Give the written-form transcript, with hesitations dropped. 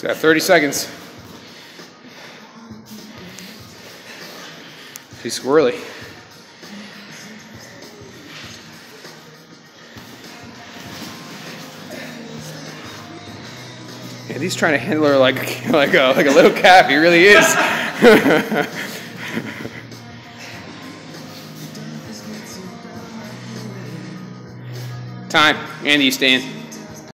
Got 30 seconds. She's squirrely. And he's trying to handle her like a little calf. He really is. Time. Andy, you stand.